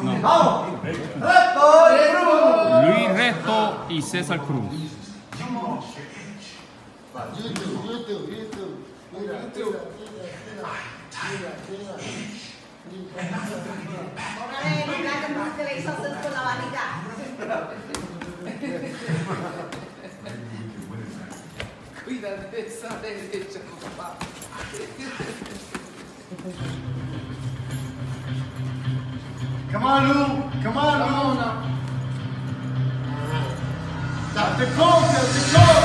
No. ¡Vamos! Luis Resto y César Cruz. YouTube. Póngale el plato que le hizo hacer con la varita. Cuídate de esa derecha, papá. Come on, Lou. Come on, Lou. Tap the call.